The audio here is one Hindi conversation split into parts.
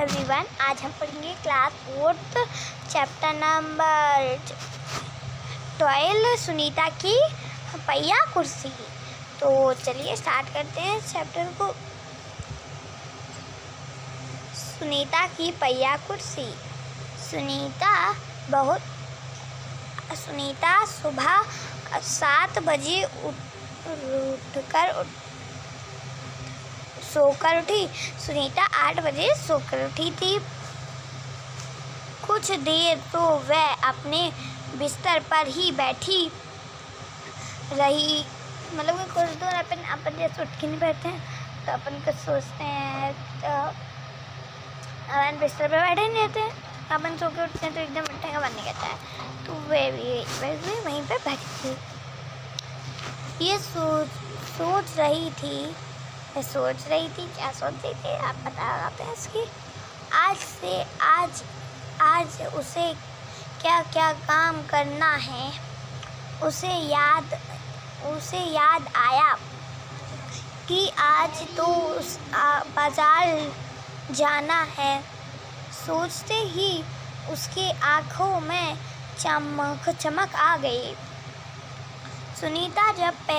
एवरीवन, आज हम पढ़ेंगे class 4th chapter number 12 Sunita की पहिया कुर्सी। तो चलिए स्टार्ट करते हैं चैप्टर को। सुनीता की पहिया कुर्सी। सुनीता सुबह 7 बजे सोकर उठी। सुनीता 8 बजे सोकर उठी थी। कुछ देर तो वह अपने बिस्तर पर ही बैठी रही। मतलब कि कुछ देर अपन जैसे उठ के नहीं बैठते हैं तो अपन कुछ सोचते हैं, तो अपन बिस्तर पर बैठे नहीं रहते हैं, अपन सो के उठते हैं तो एकदम उठने का मन नहीं करता है। तो वह भी वहीं पर बैठी थी। ये सोच रही थी क्या सोच रही थी आप बताते हैं इसकी। आज उसे क्या क्या काम करना है। उसे याद आया कि आज तो बाजार जाना है। सोचते ही उसके आँखों में चमक आ गई। सुनीता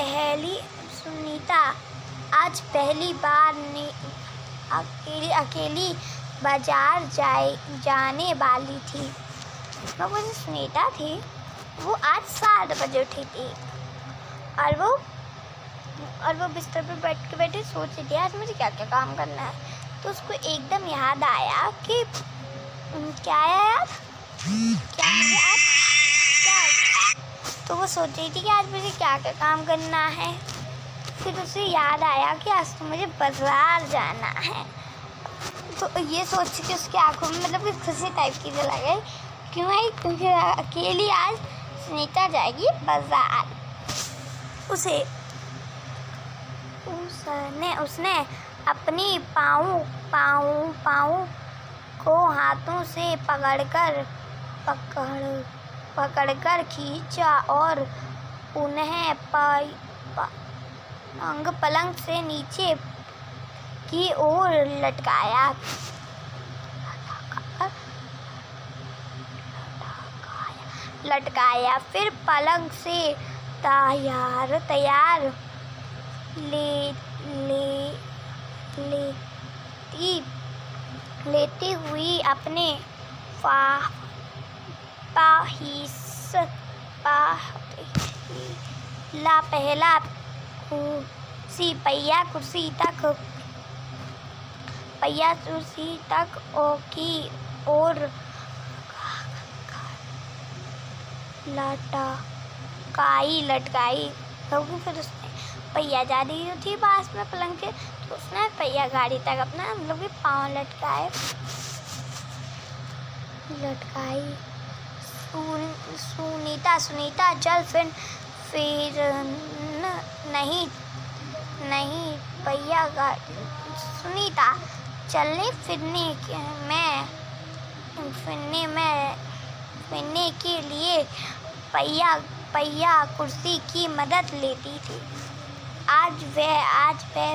आज पहली बार अकेली बाजार जाने वाली थी। तो वो जो सुनीता थी वो आज 7 बजे उठी थी और वो बिस्तर पर बैठे सोच रही थी आज मुझे क्या क्या काम करना है। तो उसको एकदम याद आया कि तो वो सोच रही थी कि आज मुझे क्या क्या काम करना है। फिर उसे याद आया कि आज तो मुझे बाजार जाना है। तो ये सोच के उसकी आंखों में मतलब कि खुशी टाइप की चला गई। क्यों भाई? क्योंकि अकेली आज सुनीता जाएगी बाजार। उसने अपनी पाँव को हाथों से पकड़कर खींचा और उन्हें पलंग से नीचे की ओर लटकाया। फिर पलंग से तैयार लेती हुई अपने पहला पहिया कुर्सी तक की ओर लटकाई। क्योंकि फिर उसने पहिया जा रही थी पास में पलंग के, तो उसने पहिया गाड़ी तक अपना मतलब कि पाँव लटकाई। सुनीता चल फिर नहीं पहिया गाड़ी। सुनीता चलने फिरने के लिए पहिया कुर्सी की मदद लेती थी। आज वह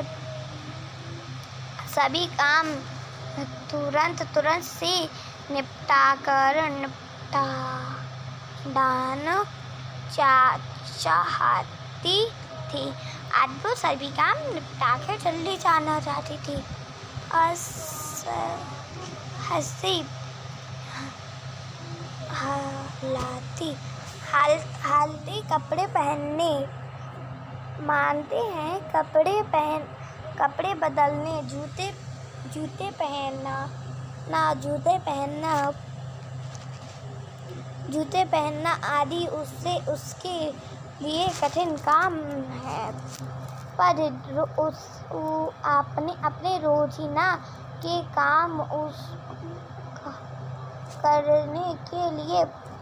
सभी काम तुरंत से निपटाना चाहती थी। आज वो सभी काम निपटा कर जल्दी जाना चाहती थी। हालती कपड़े पहनने मानते हैं। कपड़े बदलने, जूते पहनना आदि उसके लिए कठिन काम है। पर अपने रोजीना के काम करने के लिए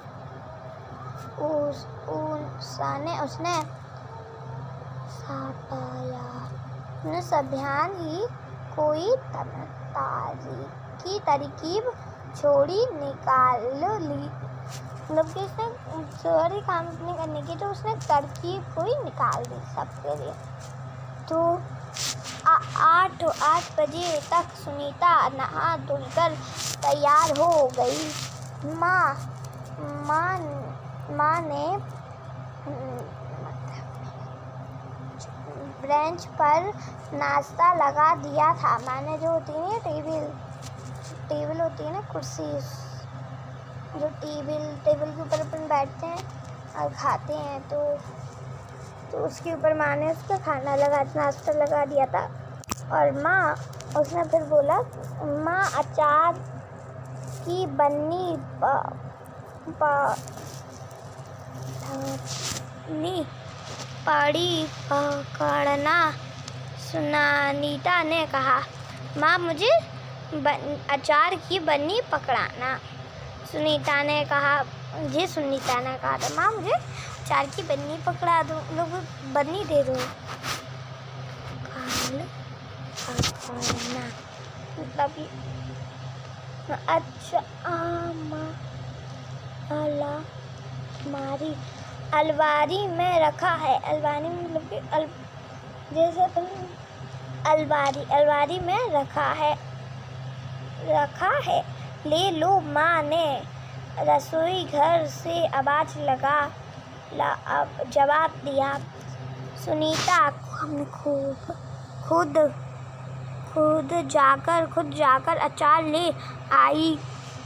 उसने अभियान ही कोई तरकीब छोड़ी निकाल ली। मतलब कि उसने सारे काम नहीं करने की तो उसने तरकीब कोई निकाल दी सबके लिए। तो 8 बजे तक सुनीता नहा धुलकर तैयार हो गई। माँ ने बेंच पर नाश्ता लगा दिया था। माने जो होती है टेबल होती है ना, कुर्सी, जो टेबल के ऊपर अपन बैठते हैं और खाते हैं, तो उसके ऊपर माँ ने उसका नाश्ता लगा दिया था। और उसने फिर बोला, माँ अचार की बन्नी पड़ी पकड़ना। सुनीता ने कहा, माँ मुझे अचार की बन्नी पकड़ाना। सुनीता ने कहा था, माँ मुझे अचार की बन्नी पकड़ा दो, बन्नी दे दो। पकड़ना मतलब अच्छा, अलमारी में रखा है। अलमारी मतलब कि जैसे अपन अलमारी में रखा है। ले लो, माँ ने रसोई घर से आवाज जवाब दिया। सुनीता खुद जाकर अचार ले आई।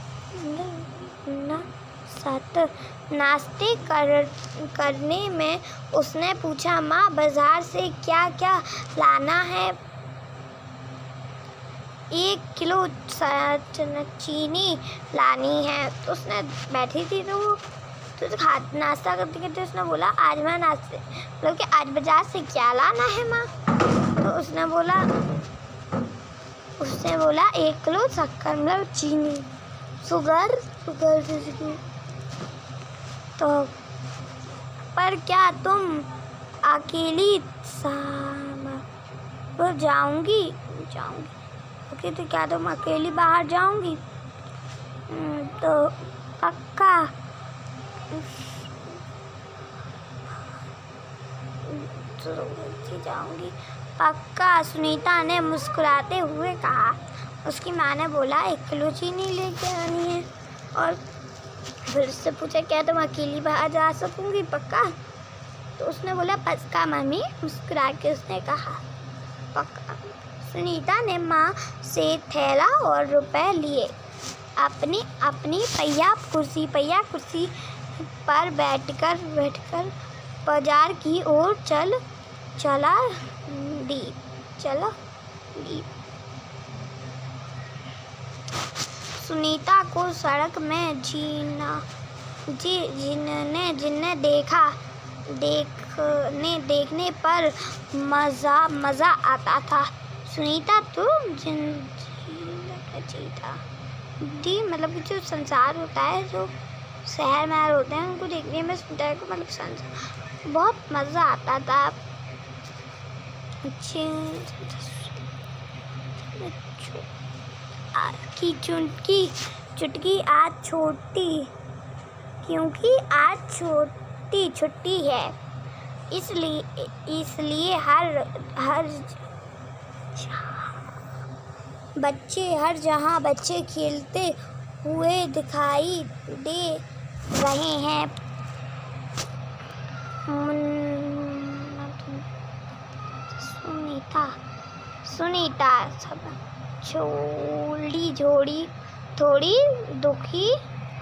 नाश्ते करने में उसने पूछा, माँ बाजार से क्या क्या लाना है? 1 किलो चीनी लानी है। तो उसने बैठी थी तो नाश्ता करते करते उसने बोला, आज बाजार से क्या लाना है माँ? तो उसने बोला 1 किलो शक्कर, मतलब चीनी, शुगर तो पर क्या तुम अकेली जाऊंगी? ओके, तो क्या तुम अकेली बाहर जाऊंगी? तो पक्का जाऊंगी, पक्का, सुनीता ने मुस्कुराते हुए कहा। उसकी माँ ने बोला, 1 किलो चीनी लेके आनी है। और फिर उससे पूछा, क्या तुम अकेली बाहर जा सकूंगी? पक्का? तो उसने बोला, पक्का मम्मी, मुस्कुरा के उसने कहा, पक्का। सुनीता ने माँ से थैला और रुपए लिए। अपनी पहिया कुर्सी पर बैठकर बाजार की ओर चला दी। सुनीता को सड़क में जिन्हें देखने पर मज़ा आता था। सुनीता तो मतलब कि जो संसार होता है, जो शहर में होते हैं, उनको देखने में सुनीता को मतलब संसार बहुत मज़ा आता था। चुटकी आज छोटी, क्योंकि आज छुट्टी है, इसलिए हर जहाँ बच्चे खेलते हुए दिखाई दे रहे हैं। सुनीता थोड़ी दुखी,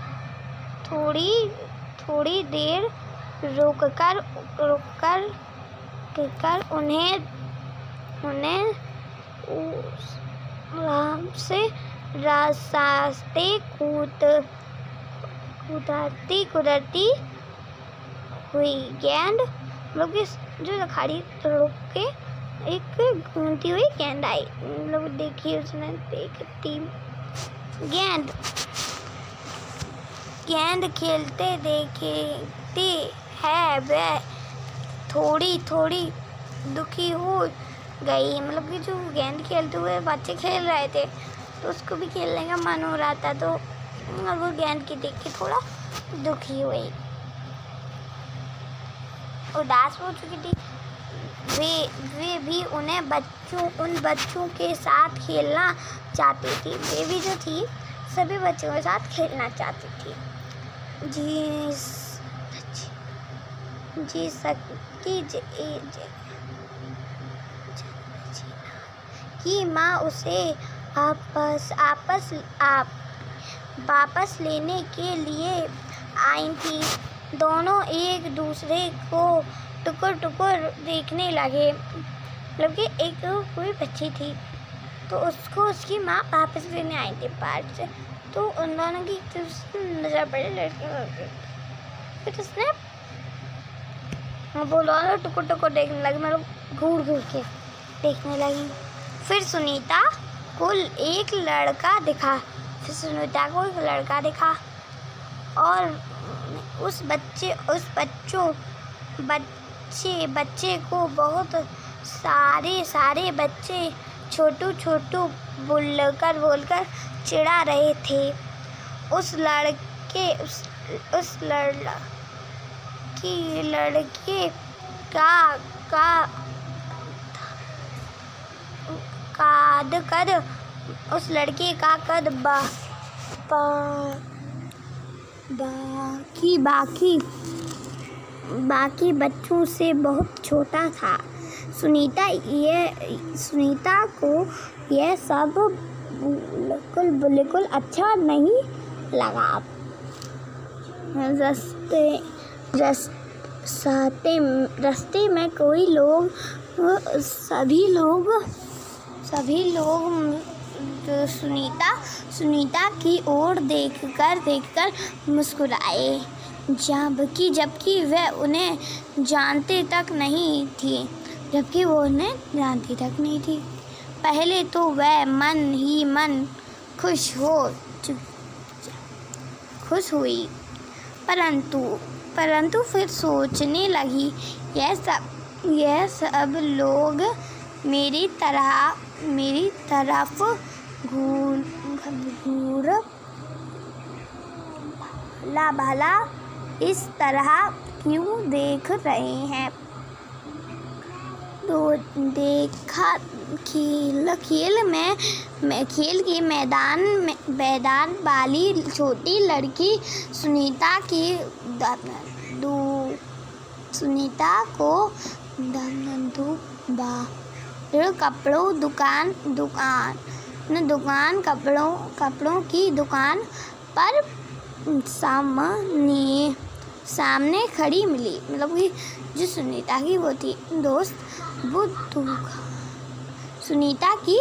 थोड़ी देर रुककर उन्हें रास्ते कुदरती हुई गेंद, लोग जो खाड़ी रुक के एक घूमती हुई गेंद आई। लोग देखी, उसने देखती गेंद खेलते देखती है, वह थोड़ी दुखी हो गई। मतलब कि जो गेंद खेलते हुए बच्चे खेल रहे थे, तो उसको भी खेलने का मन हो रहा था, तो वो गेंद की देख के थोड़ा दुखी हुई, उदास हो चुकी थी। वे भी उन बच्चों के साथ खेलना चाहती थी। वे भी जो थी सभी बच्चों के साथ खेलना चाहती थी। की माँ उसे वापस लेने के लिए आई थी। दोनों एक दूसरे को टुकुर देखने लगे। मतलब कि एक कोई बच्ची थी तो उसको उसकी माँ वापस लेने आई थी पार्क से, तो उन दोनों की नजर पड़ी लड़की। फिर उसने बोला टुकुर देखने लगी, मतलब घूर के देखने लगी। फिर सुनीता को एक लड़का दिखा और उस बच्चे को बहुत सारे बच्चे छोटू बोलकर चिढ़ा रहे थे। उस लड़के का कद बाकी बच्चों से बहुत छोटा था। सुनीता को यह सब बिल्कुल अच्छा नहीं लगा। रास्ते में कोई लोग सभी लोग सुनीता की ओर देखकर मुस्कुराए, जबकि वह उन्हें जानती तक नहीं थी। पहले तो वह मन ही मन खुश हुई, परंतु फिर सोचने लगी, यह सब लोग मेरी तरफ भला इस तरह क्यों देख रहे हैं। तो देखा खेल के मैदान वाली छोटी लड़की सुनीता को कपड़ों की दुकान पर सामने खड़ी मिली। मतलब कि जो सुनीता की वो थी दोस्त, वो सुनीता की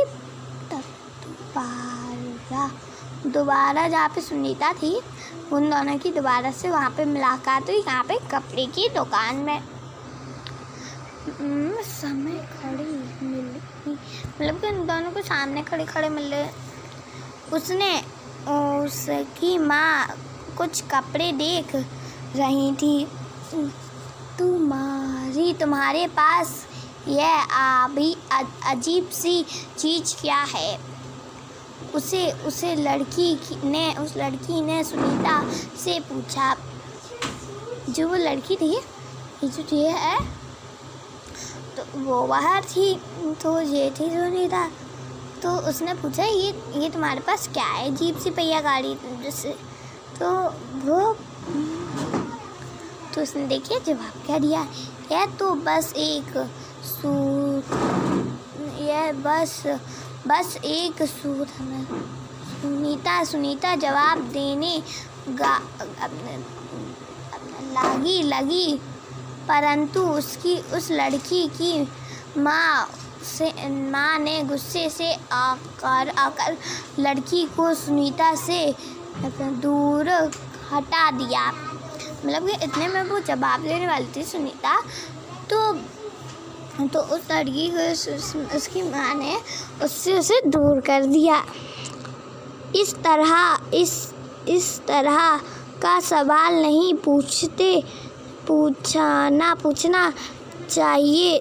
दोबारा जहाँ पे सुनीता थी उन दोनों की दोबारा से वहाँ पे मुलाकात हुई, यहाँ पे कपड़े की दुकान में। समय खड़ी मिली, मतलब कि उन दोनों को सामने खड़े मिले। उसकी माँ कुछ कपड़े देख रही थी। तुम्हारे पास यह अजीब सी चीज़ क्या है? उस लड़की ने सुनीता से पूछा। जो वो लड़की थी ये है, तो वो बाहर थी, तो ये थी सुनीता। तो उसने पूछा ये तुम्हारे पास क्या है अजीब सी पहिया गाड़ी जिससे? तो उसने देखिए जवाब क्या दिया, यह तो बस एक सूट है। सुनीता जवाब देने लगी, परंतु उस लड़की की माँ ने गुस्से से आकर लड़की को सुनीता से दूर हटा दिया। मतलब कि इतने में वो जवाब देने वाली थी सुनीता, तो उस लड़की को उसकी माँ ने उसे दूर कर दिया। इस तरह का सवाल नहीं पूछना चाहिए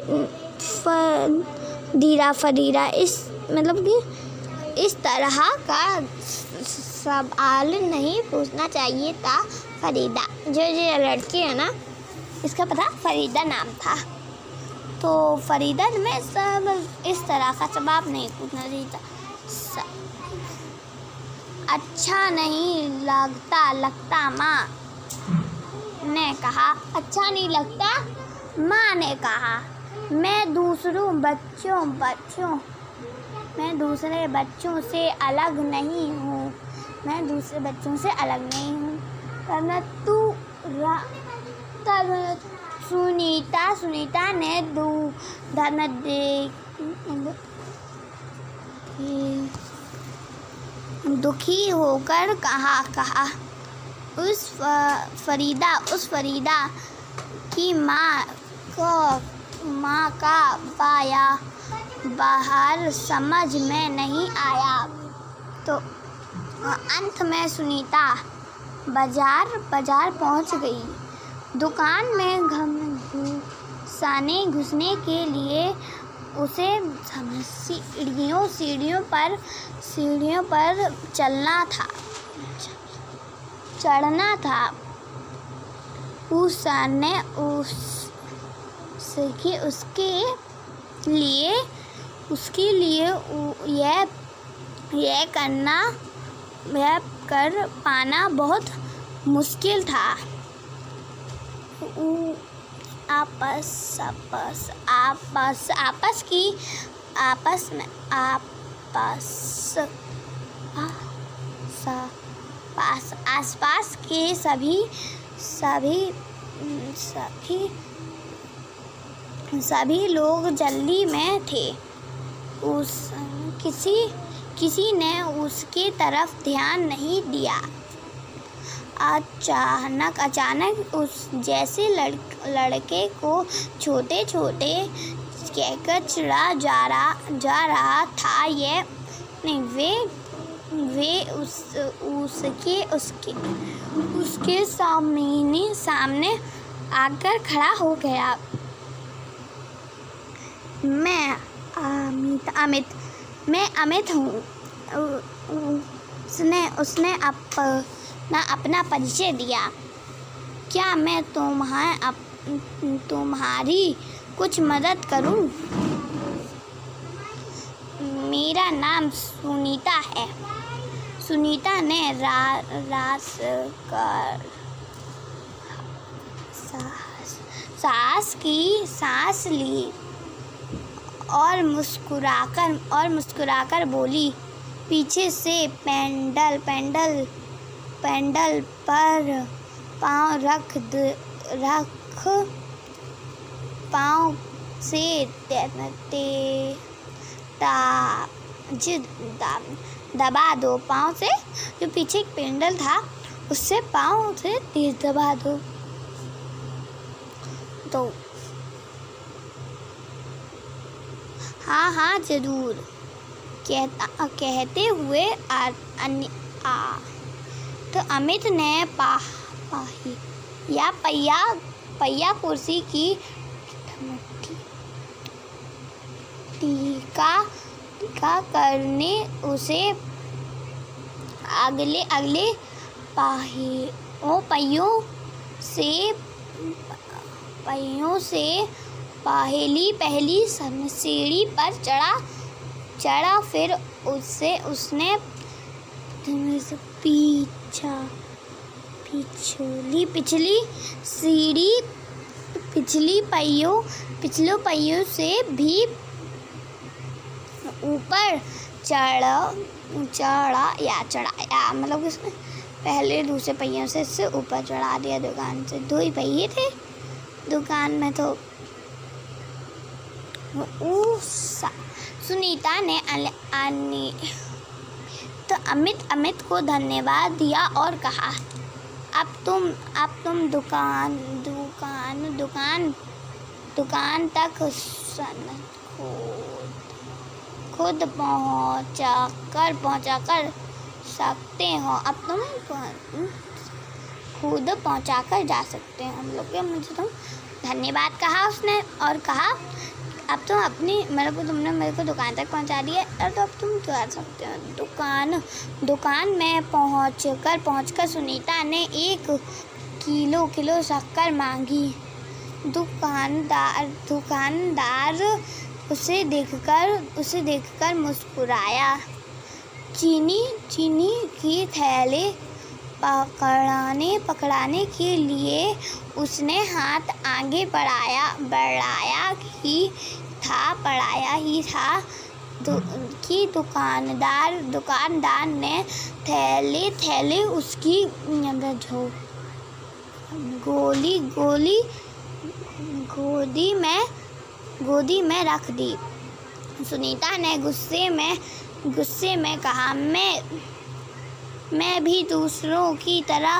फरीदा। मतलब कि इस तरह का सवाल नहीं पूछना चाहिए था फरीदा। जो लड़की है ना, इसका पता फरीदा नाम था। तो फरीदा में सब इस तरह का जवाब नहीं पूछना चाहिए था। अच्छा नहीं लगता माँ ने कहा। अच्छा नहीं लगता, माँ ने कहा। मैं दूसरे बच्चों से अलग नहीं हूँ। तब सुनीता ने दुखी होकर कहा उस फरीदा की माँ का बाहर समझ में नहीं आया। तो अंत में सुनीता बाजार पहुंच गई। दुकान में घुसने के लिए उसे सीढ़ियों पर चढ़ना था। उसके लिए यह कर पाना बहुत मुश्किल था। आसपास के सभी लोग जल्दी में थे। किसी ने उसके तरफ ध्यान नहीं दिया। अचानक उस जैसे लड़के को छोटे कहकर चिढ़ा जा रहा था। वे उसके सामने आकर खड़ा हो गया। मैं अमित हूँ। उसने अपना परिचय दिया। क्या मैं तुम्हारी कुछ मदद करूं? मेरा नाम सुनीता है। सुनीता ने सांस ली और मुस्कुराकर बोली। पीछे से पेंडल पर पाँव से दबा दो। पाँव से जो पीछे एक पेंडल था उससे पाँव से तेज दबा दो। तो हाँ जरूर, कहते हुए तो अमित ने पहिया कुर्सी की टीका करने उसे अगले पहियों से पहली सीढ़ी पर चढ़ा। फिर उसने पिछली पहियों से भी ऊपर चढ़ाया। मतलब उसने पहले दूसरे पहियों से ऊपर चढ़ा दिया। दुकान से 2 ही पहिए थे दुकान में। तो सुनीता ने तो अमित को धन्यवाद दिया और कहा, अब तुम दुकान तक खुद पहुंचा कर सकते हो। अब तुम खुद पहुंचा कर जा सकते हो। हम लोग मुझे तुम धन्यवाद कहा उसने और कहा, अब तुम तुमने मेरे को दुकान तक पहुंचा दिया, तो अब तुम जा सकते हो। दुकान में पहुंचकर सुनीता ने 1 किलो शक्कर मांगी। दुकानदार उसे देखकर मुस्कुराया। चीनी की थैली पकड़ाने के लिए उसने हाथ आगे बढ़ाया ही था कि दुकानदार ने थैली उसकी गोदी में रख दी। सुनीता ने गुस्से में कहा, मैं भी दूसरों की तरह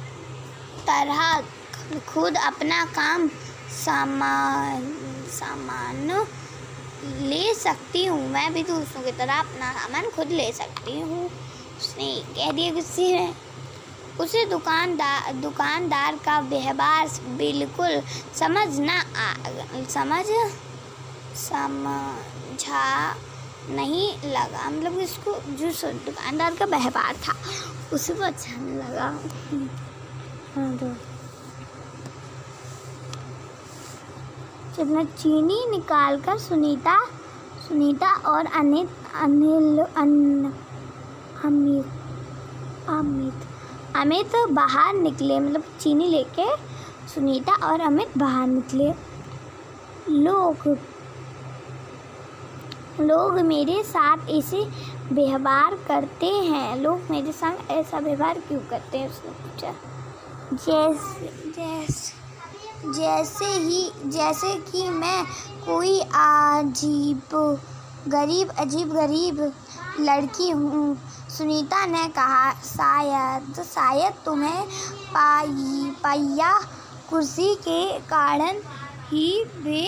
खुद अपना काम सामान ले सकती हूँ। मैं भी दूसरों की तरह अपना सामान खुद ले सकती हूँ, उसने कह दिया गुस्से में। उसे दुकानदार का व्यवहार बिल्कुल समझा नहीं लगा। मतलब इसको जो दुकानदार का व्यवहार था उसे वो अच्छा नहीं लगा। जब मैं चीनी निकालकर सुनीता और अमित बाहर निकले। मतलब चीनी लेके सुनीता और अमित बाहर निकले। लोग मेरे साथ ऐसे व्यवहार करते हैं। लोग मेरे साथ ऐसा व्यवहार क्यों करते हैं, उसने पूछा। जैसे कि मैं कोई अजीब गरीब लड़की हूँ, सुनीता ने कहा। शायद तुम्हें पहिया कुर्सी के कारण ही वे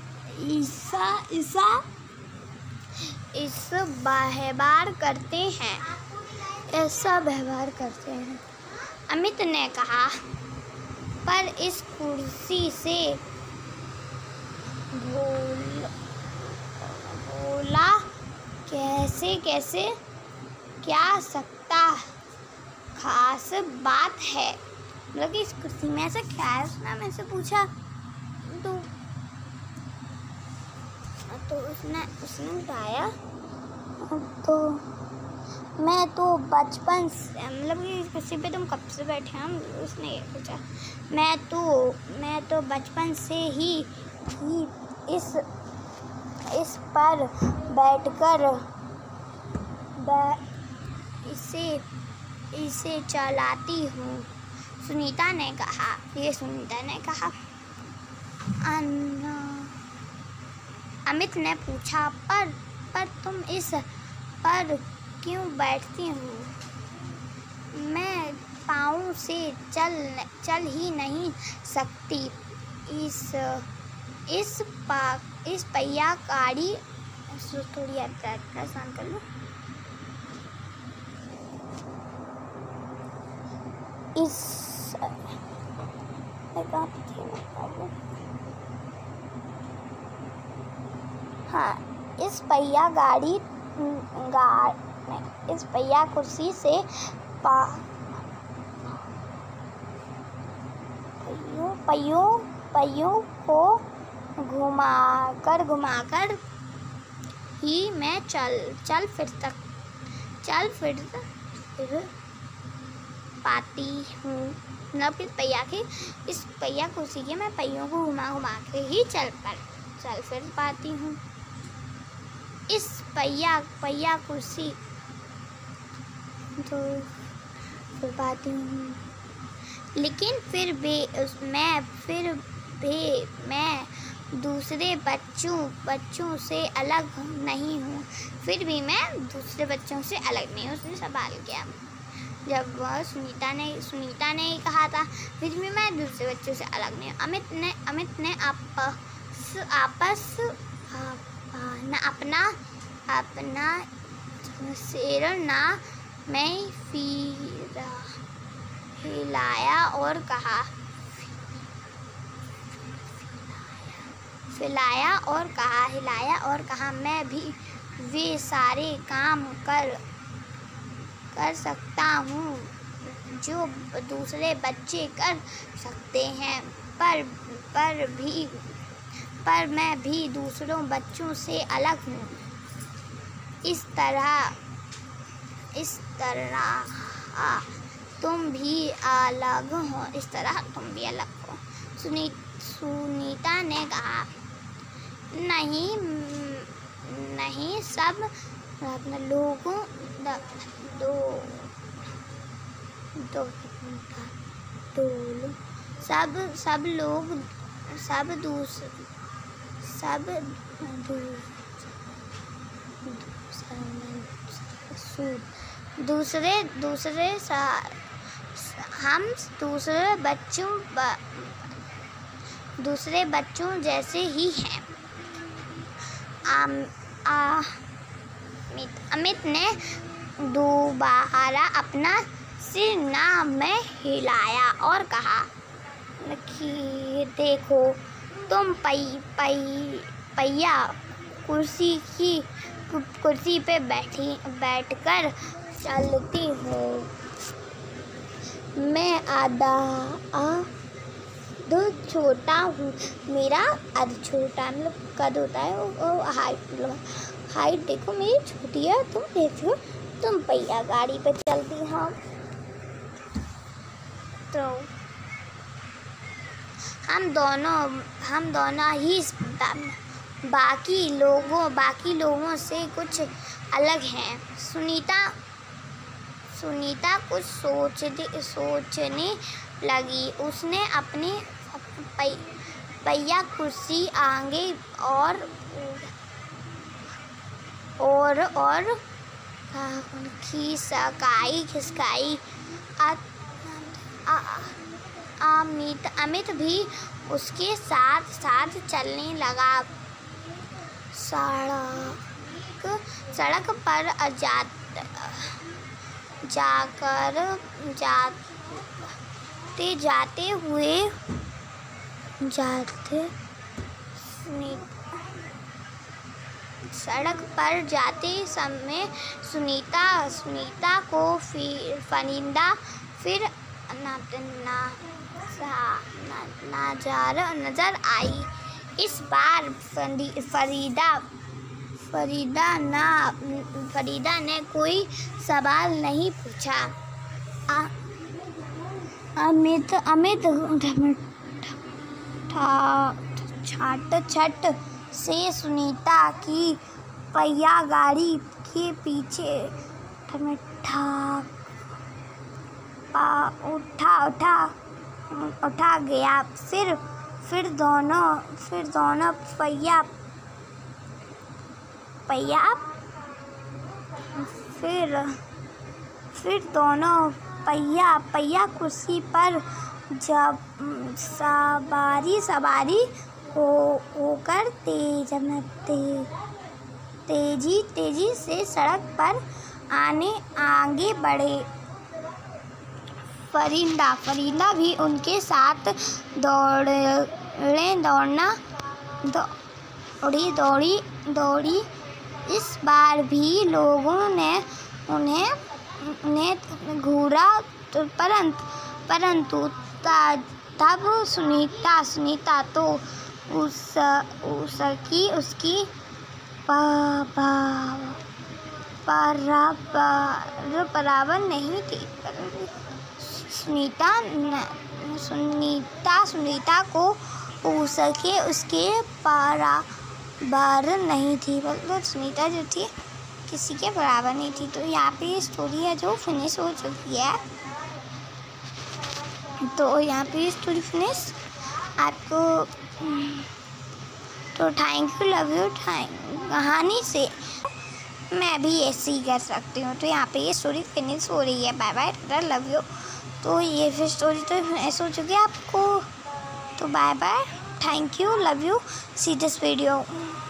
ऐसा व्यवहार करते हैं, अमित ने कहा। पर इस कुर्सी से बोला कैसे क्या सकता खास बात है। मतलब कि इस कुर्सी में ऐसा क्या है, उसने मुझसे पूछा। तो उसने बताया, तो मैं तो बचपन से, मतलब कि इस कुर्सी पे तुम कब से बैठे हैं, उसने ये पूछा। मैं तो बचपन से ही इस पर बैठकर इसे चलाती हूँ, सुनीता ने कहा। अमित ने पूछा, पर तुम इस पर क्यों बैठती हो? मैं पाँव से चल ही नहीं सकती। इस पहिया गाड़ी, थोड़ी आसान कर लो। इस पहिया कुर्सी से पहियों को घुमाकर ही मैं चल फिर पाती हूँ। मतलब इस पहिया कुर्सी के मैं पहियों को घुमा के ही चल फिर पाती हूँ। इस पहिया कुर्सी तो फिर पाती हूँ, लेकिन फिर भी मैं दूसरे बच्चों से अलग नहीं हूँ। उसने सवाल किया। जब सुनीता ने कहा था, फिर भी मैं दूसरे बच्चों से अलग नहीं हूँ। अमित ने अपना सिरना में हिलाया और कहा, मैं भी वे सारे काम कर सकता हूँ जो दूसरे बच्चे कर सकते हैं, पर मैं भी दूसरों बच्चों से अलग हूँ। इस तरह तुम भी अलग हो। सुनीता ने कहा, नहीं सब लोगों दूसरे बच्चों जैसे ही हैं। अमित ने दोबारा अपना सिर नाम में हिलाया और कहा कि देखो, तुम पहिया कुर्सी पे बैठकर चलती हो। मैं आधा छोटा हूँ। मेरा आधा छोटा मतलब कद होता है, वो हाइट देखो मेरी छोटी है। तुम देखो, तुम पहिया गाड़ी पे चलती हो। तो हम दोनों ही बाकी लोगों से कुछ अलग हैं। सुनीता कुछ सोचने लगी। उसने अपनी पहिया कुर्सी आगे और खिसकाई। अमित भी उसके साथ चलने लगा। सड़क पर जाते हुए सड़क पर जाते समय सुनीता को फिर नजर आई। इस बार फरीदा ने कोई सवाल नहीं पूछा। अमित छट से सुनीता की पहिया गाड़ी के पीछे उठा गया। फिर दोनों पहिया कुर्सी पर जब सवारी होकर तेजी से सड़क पर आगे बढ़े। फरीदा भी उनके साथ दौड़ी। इस बार भी लोगों ने उन्हें घूरा, परंतु तब सुनीता तो उसकी बराबर नहीं थी। सुनीता को उसके बराबर नहीं थी, मतलब सुनीता जो थी किसी के बराबर नहीं थी। तो यहाँ पे ये स्टोरी है जो फिनिश हो चुकी है। तो यहाँ पे स्टोरी फिनिश। आपको तो थैंक यू, लव यू। कहानी से मैं भी ऐसे ही कर सकती हूँ। तो यहाँ पे ये स्टोरी फिनिश हो रही है। Bye bye, love you. तो ये फिर स्टोरी तो फिनिश हो चुकी है आपको। तो bye bye, thank you, love you, see this video.